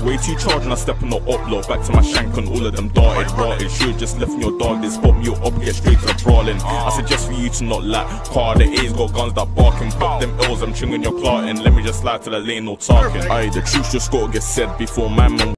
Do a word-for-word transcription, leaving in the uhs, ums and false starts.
Way too charged and I step on the upload. Back to my shank and all of them darted, rotted. Should've just left in your dog, they spot me up, get straight to the brawling. I suggest for you to not lack. Car the A's got guns that barking. Pop them L's, I'm chinging your clotting. Let me just slide to the lane, no talking. Aye, the truth just gotta get said before my man